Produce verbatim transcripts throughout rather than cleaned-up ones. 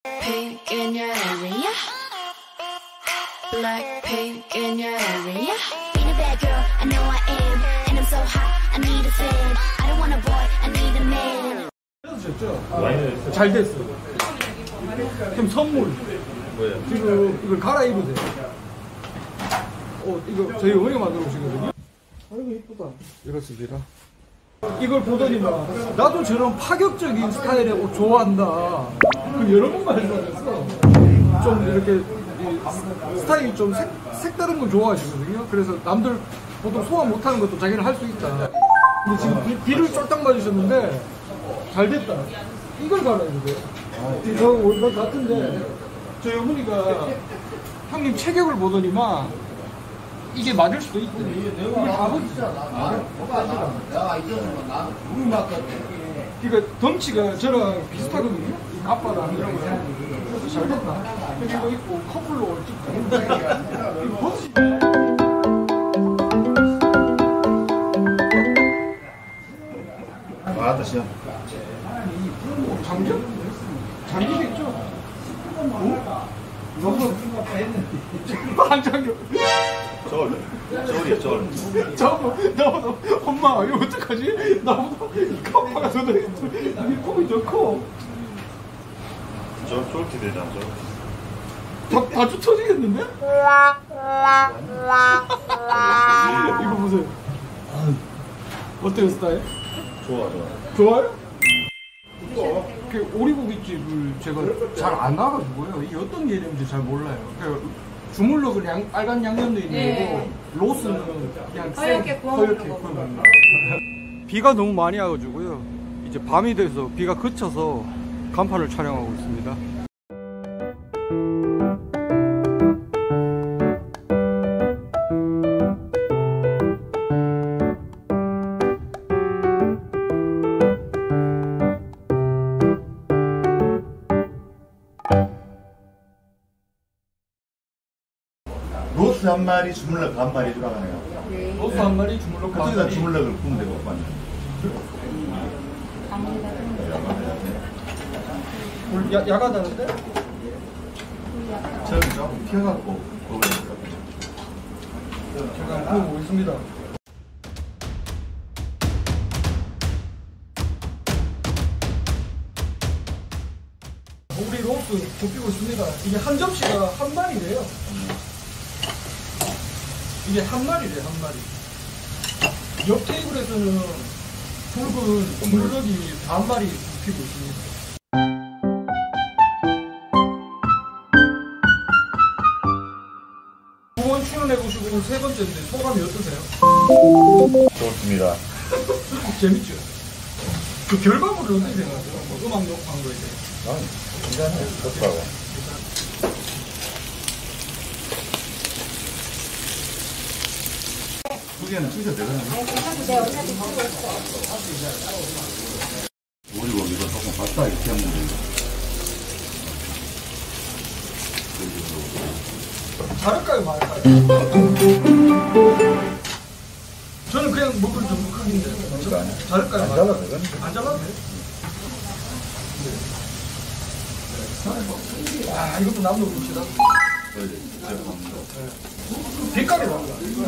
Pink in your area. Black pink in your area. Being a bad girl, I know I am. And I'm so hot, I need a fan. I don't want a boy, I need a man. 됐죠? 잘 됐어. 그럼 선물. 뭐예요? 지금 이걸 갈아입으세요. 어, 이거 저희 어머니가 만들어 오시거든요. 아이고 이쁘다. 이렇습니다. 이걸 보더니만 나도 저런 파격적인 스타일의 옷 좋아한다. 그 여러 번 말씀하셨어. 좀 이렇게 이 스타일이 좀 색, 색다른 걸 좋아하시거든요. 그래서 남들 보통 소화 못하는 것도 자기는 할 수 있다. 근데 지금 비, 비를 쫄딱 맞으셨는데 잘 됐다. 이걸 갈아입으세요 돼요. 저 옷 같은데 저희 어머니가 형님 체격을 보더니만 이게 맞을 수도 있대. 이걸 다 보시잖아. 그러니까 덩치가 저랑 비슷하거든요. 이 가빠랑 이런 거. 그래서 잘 됐다. 이거 입고 커플로 찍고. 이거 벗으시. 아, 다시요. 장전? 장기겠죠? 너무 반장교. 저울, 저울이요, 저울. 저거, 너, 엄마, 이거 어떡하지? 나보다 이 카파가 더 되겠어. 이 폼이 더 커. 저, 저울티 되잖아, 저울. 다, 다주 터지겠는데? 이거 보세요. 어때요, 스타일? 좋아, 좋아. 좋아요? 그 오리고기집을 제가 잘 안 와가지고요. 이게 어떤 개념인지 잘 몰라요. 그러니까 주물럭은 양, 빨간 양념도 있는 거고, 로스는 그냥 허옇게 허옇게 구워 먹는 거. 비가 너무 많이 와가지고요. 이제 밤이 돼서 비가 그쳐서 간판을 촬영하고 있습니다. 로스 한 마리, 주물럭 한 마리 들어가네요. 네. 로스 한 마리, 주물럭 한 그쪽에다 마리. 주물럭을 구우면 되고, 맞네. 물 야, 야가다는데? 저는 조금 튀어갖고 구우면 될 것 같아요. 제가 한번 구워보겠습니다. 우리 로스 굽히고 있습니다. 이게 한 접시가 한 마리래요. 이게 한 마리래, 한 마리. 옆 테이블에서는 붉은 물럭이 반 마리 굽히고 있습니다. 두 번 출연해보시고 오늘 세 번째인데 소감이 어떠세요? 좋습니다. 재밌죠? 그 결과물을 어떻게 생각하세요? 뭐 음악 녹화한 거에 대해. 아니, 괜찮아요. 좋더라고. 두 개는 찢어도 되거든요. 오리고기가 조금 바싹 이렇게 하면 돼요. 자를까요, 말까요? 저는 그냥 먹을 정도 크기인데. 자를까요? 안 잘라도 되거든요. 안 잘라도 돼요? 아, 이것도 남는 봅시다. 빛깔이 나와.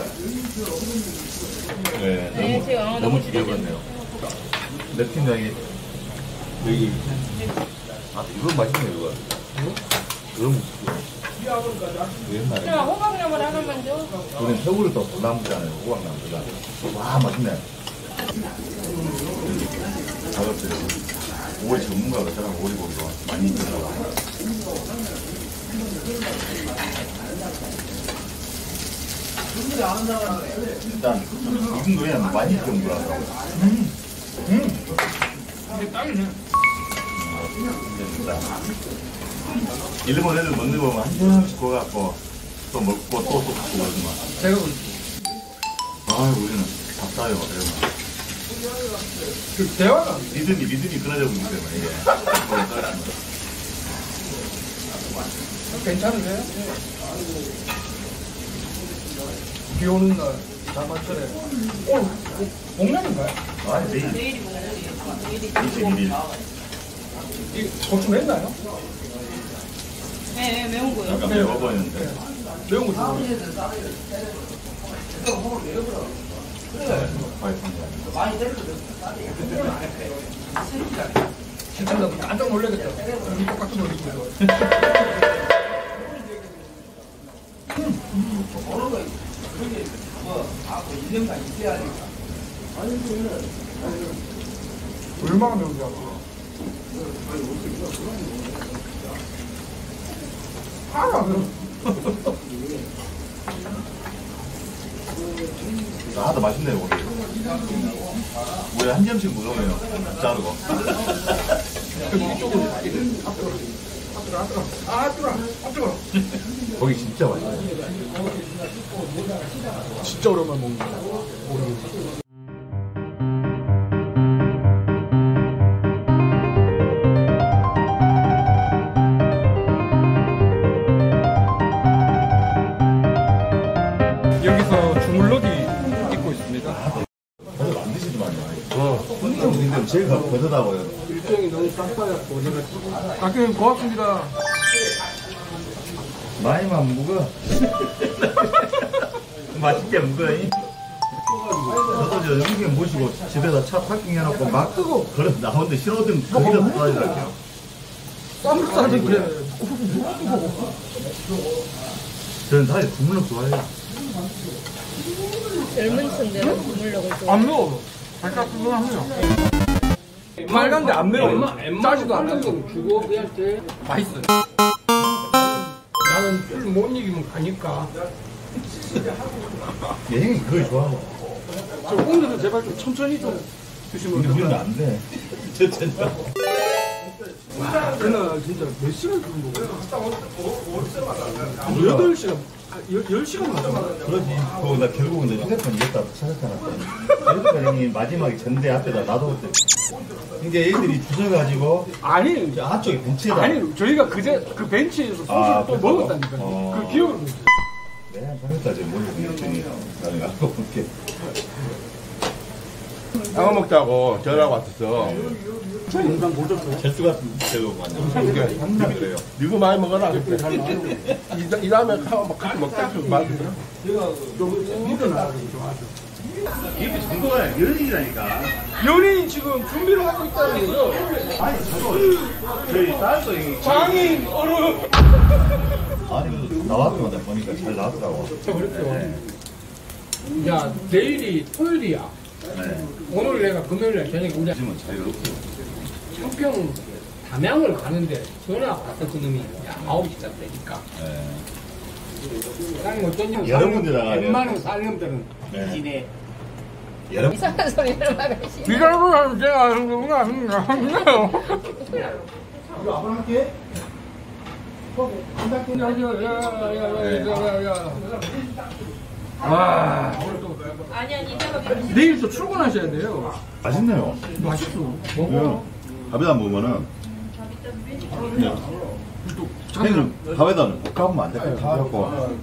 네, 네, 너무, 제가 너무 기대해봤네요. 몇 팀장이 여기 아 이거 맛있네 이거. 그럼 옛날에 제가 호박나물 하나만 줘. 우리는 서울을 또 나무잖아요. 호박나무가. 와 맛있네. 가볍죠. 오리 전문가가 저랑 오리고기가 많이 있더라고요. 일단 익은 거에 많이 익은 거라서. 음, 음, 이게 딱이네. 진짜 일본 애들 먹는 거 보면 한 점씩 구워갖고 또 먹고 또 또 갖고 그러지만 제가 아 우리는 답답해요 이러면 그 대화가 리듬이 리듬이 끊어져 버리기 때문에 이게 괜찮으세요? 비 오는 날 장마철에 오늘 복날인가요? 아니 내일 내일이 뭐예요? 이십일 일 이 고추 맵나요? 네, 매운 거요. 약간 매워 보이는데. 매운 거 좋아해. 진짜 나 깜짝 놀라겠다. 우리 똑같은 거 있고. 얼마나 매운지 알아? 알아. 아, 더 맛있네요, 우리. 우리 한 점씩 무서워요. 자르고. 이쪽으로 앞으로. 앞으로, 앞으로. 아, 앞으로, 앞으로. 거기 진짜 맛있어요. 진짜 오랜만에 먹는 거야. 모르겠어. 여기서 주물럭이 있고 있습니다. 버섯 안 드시지만요. 어. 형님들 제일 버섯하고요. 일정이 너무 깜빡했고 내가 학교님 고맙습니다. 많이만 묵어. 맛있게 묵어잉. 저도 저 형님 모시고 집에다 차 파킹 해놓고 막 뜨거. 그래 나오는데 싫어하면 거기다 쏟아지랄게요. 쌈을 싸지 그래. 저는 사실 주물럭 좋아해요. 젊은 층들은 주물럭을 좋아해요. 안 매워. 살짝 뜨거워요. 빨간데 안 매워. 짜지도 않아. 주고 그한테 맛있어. 나는 술 못 이기면 가니까 내 형이 그걸 좋아하고. 저 오늘은 제발 좀 천천히 좀 주시면 근데 우리는 됩니다. 안 돼. 천천히. 와, 그날 진짜 몇 시간 준 거야? 여덟 시간, 열 시간 맞았나? 그러지. 그거 나 결국은 내 휴대폰 이겼다 찾았잖아. 그러니까 형님 마지막에 전대 앞에다 놔뒀을 때. 이게 애들이 주워가지고 아니, 이제 앞쪽에 벤치에다. 아니, 저희가 그제 그 벤치에서 소주를 아, 또 그랬다고? 먹었다니까요. 어. 그 기억을 못해. 내가 저기다 지금 몰고 있더니 나는 갖고 올게. 장어 먹자고 전화가 왔었어. 영상 보셨어요? 재수 같은 재수 완전. 항상 그래요. 이거 많이 먹어라. 그때 이, 이 다음에 가면 막 같이 먹자. 맛있어. 좀 믿어나가기 좋아하죠. 이게 정도가 연예인이라니까. 연예인 지금 준비를 하고 있다는 거죠? 아니 저도 저희 딸도 이 장인 어른. 아니 그래도 나왔더만 내가 보니까 잘 나왔더라고. 그렇죠. 야 내일이 토요일이야. 네. 오늘 내가 금요일에 저녁에 우리 요즘은 자유롭고. 청평 담양을 가는데 전화가 왔어. 그놈이 야 아홉 시간 되니까 네. 아니 어쩐지 여러분들하고 웬만한 살림들은 네. 지네. 여러분 이상한 소리를 말하시. 비가로 하면 제가 하는 거구나. 하는가요? 이거 아빠 할게. 야야야야야야야야. 와, 아니 아니 이따가 내일 또 출근하셔야 돼요. 맛있네요. 맛있어. 먹어. 밥에다 먹으면은 그냥 형님 밥에다는 볶아보면 안 돼. 그냥 다 갖고.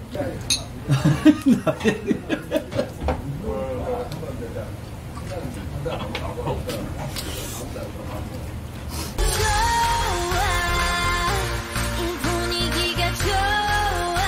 이 분위기가 좋아.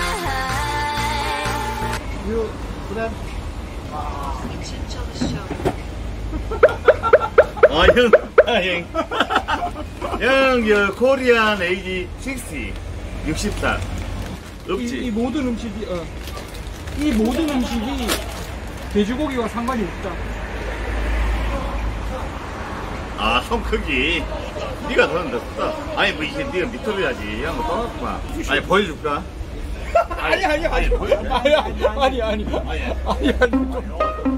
아, 형, 아, 형. 형, 저, 코리안 에이지 육십, 육십 살. 이, 이 없지? 모든 음식이 어, 이 모든 음식이 돼지고기와 상관이 없다. 아, 손 크기. 네가 더는 됐어. 아니, 뭐, 이제 네가 밑으로야지. 한번 떠났구만. 아니, 보여줄까? 아니 아니 아니 보여줄까? 아니 아니 아니 아니 아니 아니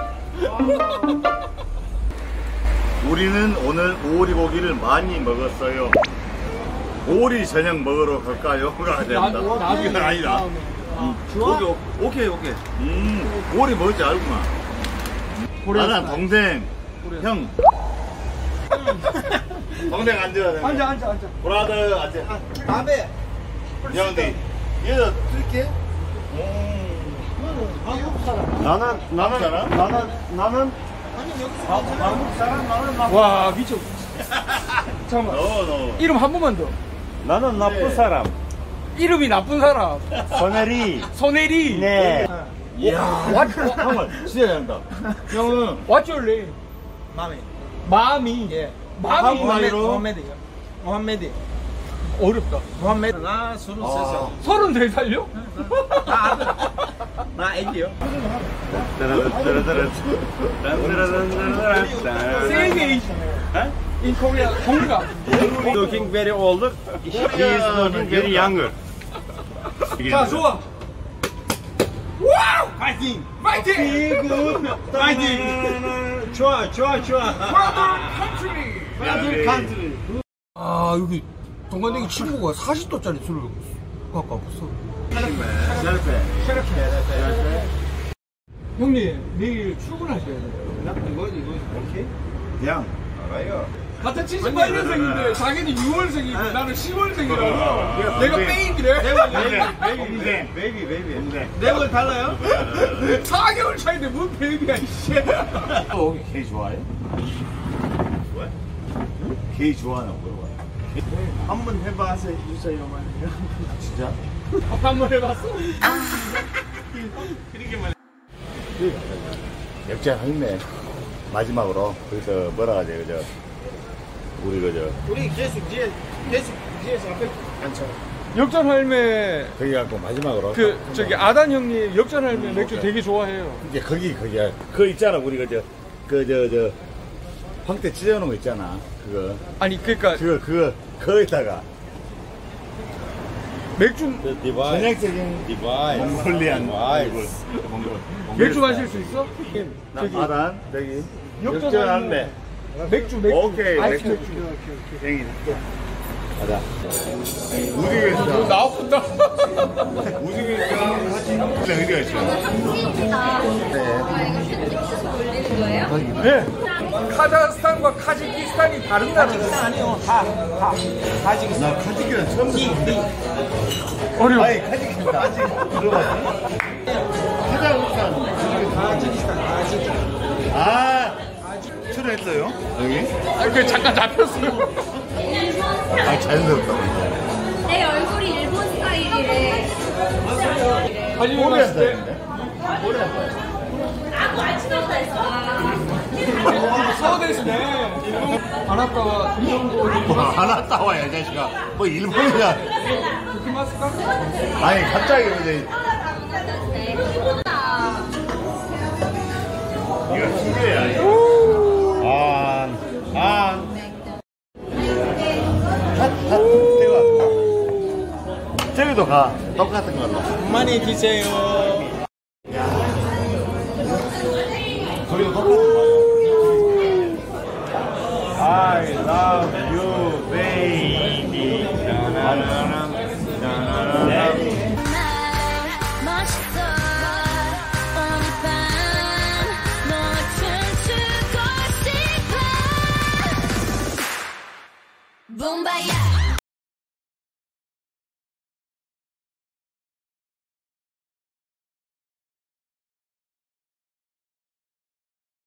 우리는 오늘 오리 고기를 많이 먹었어요. 오리 저녁 먹으러 갈까요? 가야 된다. 나- 나중에, 이건 아니다. 다음에. 음, 좋아? 오케이, 오케이, 오케이. 음, 오리 먹을 줄 알구만. 코리아 나는 스타일. 동생, 코리아 형. 동생 앉아야 돼. 앉아 앉아 앉아. 브라더 앉아. 다음에 야, 근데 얘가 틀게? 나는, 나는, 나는, 나는, 한국 사람, 나는, 나, 와 미쳐. 잠깐만 너, 너. 이름 한 번만 더. 나는 나쁜 사람. 이름이 나쁜 사람. 소네리. 소네리. 네. 이야. 형은 진짜 잘한다. 형은. What's your name? 마미. 마미. 예. 마미. 나이로? 모하메드요. 모하메드. 어렵다. 모하메드. 나 서른 세 살. 서른 네 살요? 나 아들. 나 애기요. Same age. In Korea. 동갑. Looking very old. He is looking very younger. 자, 좋아. 와우! 파이팅! 파이팅! 파이팅! 좋아, 좋아, 좋아. Brother country. 아, 여기 동관대기 친구가 사십 도짜리 술을 갖고 왔어. 형님, 내일 출근하셔야 돼요. 이거, 이거, 오케이? 그냥, 알아요. 같은 칠십팔 년생인데 자기는 유월생이고 나는 시월생이라고. 내가 베이비래. 베이비, 베이비, 베이비. 내가 달라요? 사 개월 차인데 뭔 베이비야, 이씨. 너 게이 좋아해? 왜? 게이 좋아하나 물어봐. 한번 해봐서 주세요, 말이요. 진짜? 한번 해봤어? 역전 할매 마지막으로 그저 뭐라 하지 그저 우리 그저 우리 계속 뒤에, 계속 뒤에서 앞에 앉혀. 역전 할매 거기 갖고 마지막으로 그 저기 아단 형님 역전 할매 맥주 되게 좋아해요. 이제 거기 거기야 그거 있잖아 우리 그저 그 저 저 황태 찢어놓은 거 있잖아 그거 아니 그러니까 그거 그거 거기다가 맥주 전형적인 몽골리안 몽골 맥주 마실 수 있어? 저기 아단 저기 역전 역전 할매. 할매 맥주 맥주 오케이 아이스 맥주 맥주. 생일 가자 우승했어 나온다. 우승했어 사진 어디가 있어 네. 카자흐스탄과 카자키스탄이 다른다는 거. 아니요, 다, 다. 가지고 나 카지키는 처음 들어 어려워. 아니 카지키는 아직 들어봤어? 카자흐스탄 가지키스탄, 가지키스탄. 아 출연했어요? 여기? 아, 그 잠깐 잡혔어요. 아 자연스럽다 내 얼굴이 일본 스타일이래. 아니 오래 봤을 때 했다는데? 아무 안 친하다 했어. 서울대시네. 일본 안 왔다와 김정도 뭐안 왔다 와야 자식아 뭐 일본이야 기마스까? 아니 갑자기 이제 이거 신기해 안안 저기도 가 똑같은 걸로 많이 드세요. 저기도 똑같은 거 I love you, baby. 나나나나, 나나나나. 멋있어 오늘 밤 너와 춤추고 싶어 붐바야